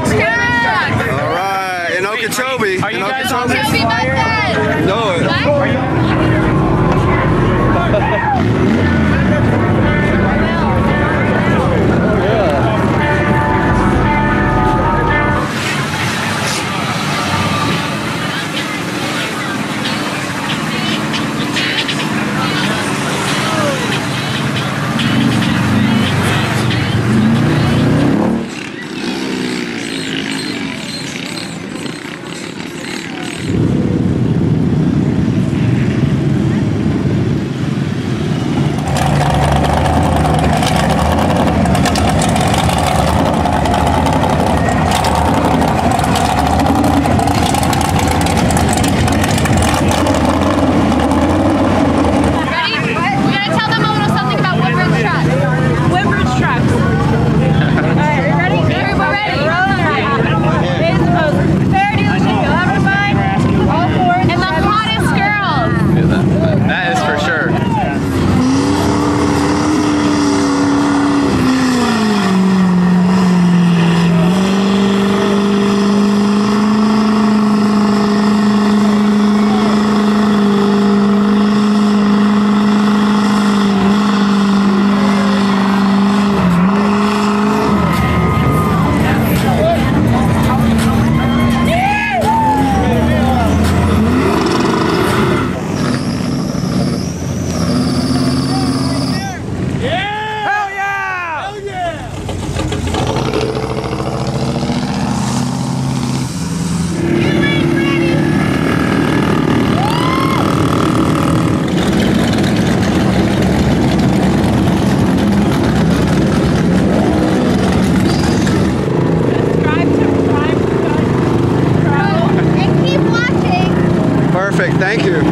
All right, in Okeechobee. Are you guys on Okeechobee? this flyer? No. Perfect, thank you.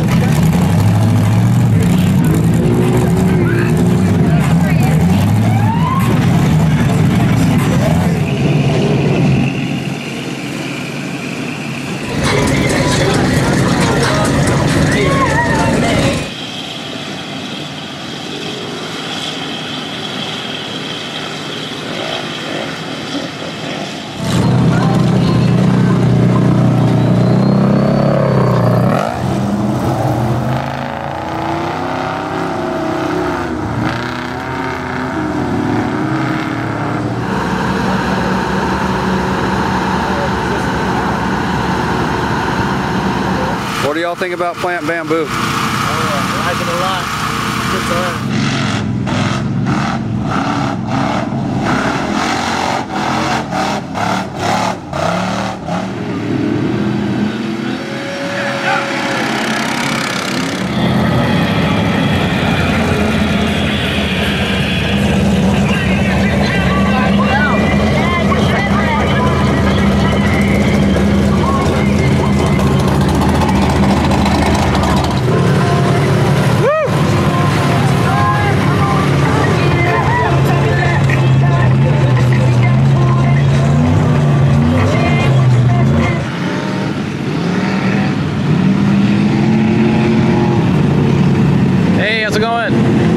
What do y'all think about plant bamboo? Oh, I like it a lot. Good time. How's it going?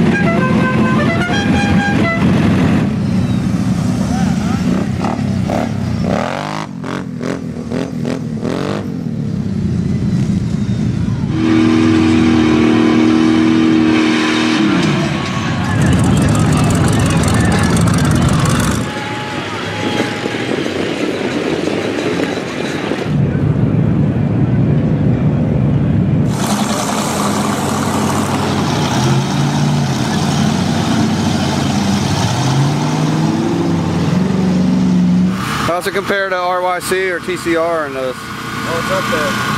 How's it compare to RYC or TCR in those? Oh, it's up there.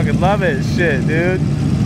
fucking love it. Shit, dude.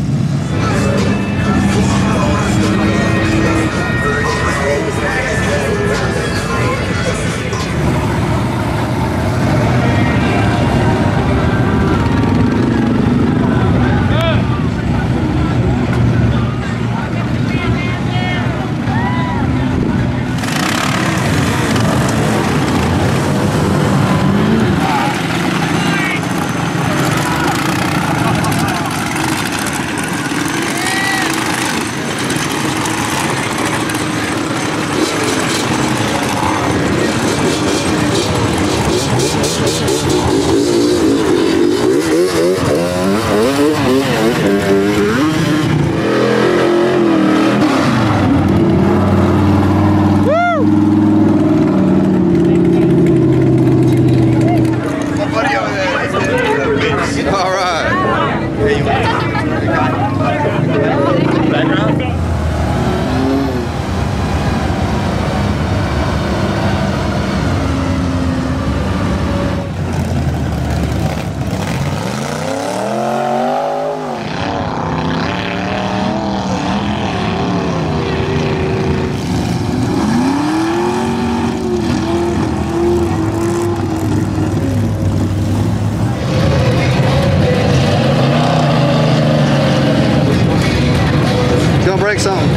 Break something.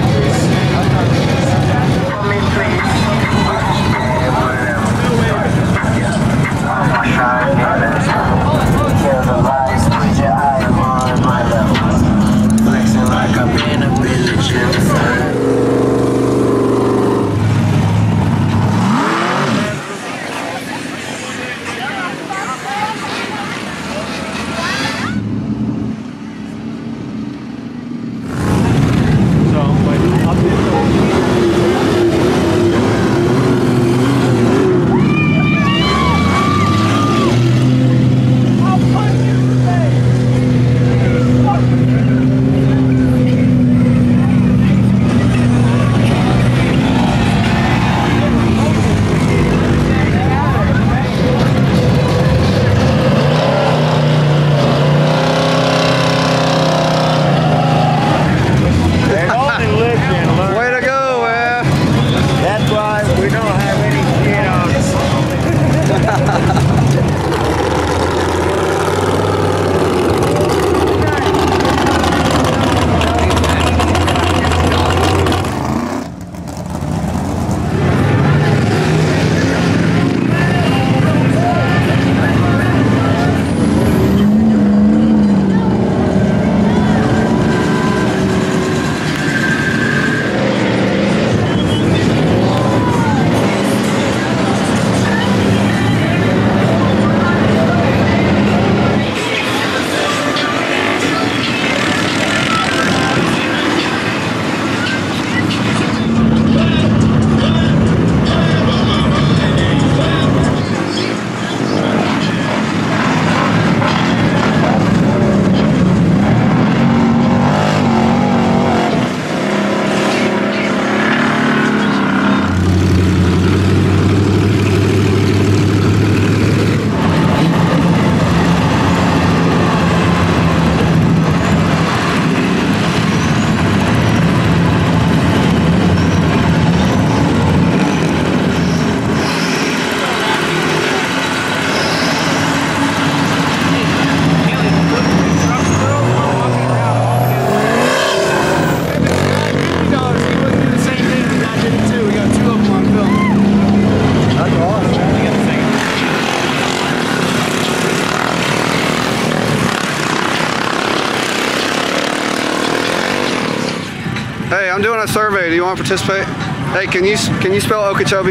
Hey, I'm doing a survey. Do you want to participate? Hey, can you spell Okeechobee?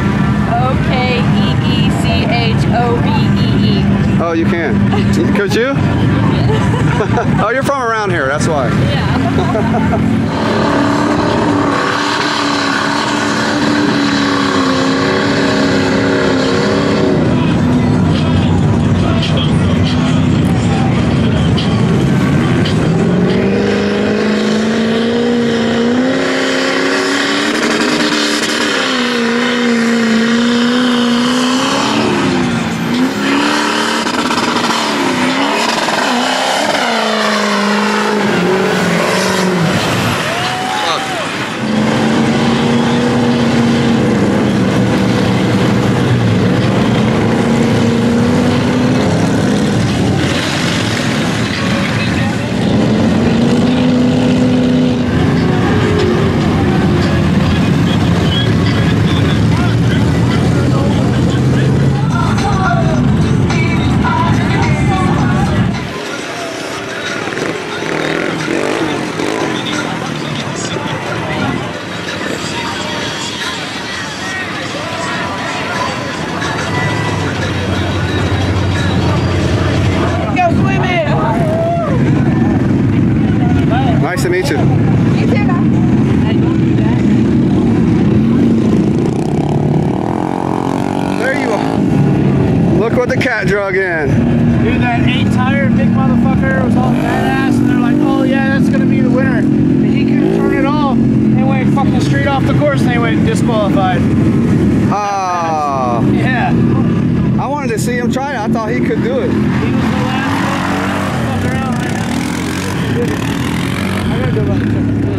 O-K-E-E-C-H-O-B-E-E. Oh, you can. Could you? Oh, you're from around here. That's why. Yeah. to meet you. You too, guys. There you are. Look what the cat drug in. Dude, that 8-tire big motherfucker was all badass, and they're like, oh yeah, that's gonna be the winner. And he couldn't turn it off. They went fucking straight off the course and they went disqualified. Ah. Yeah. I wanted to see him try it. I thought he could do it. He was the last one. Fuck around right now. I gotta go back and check.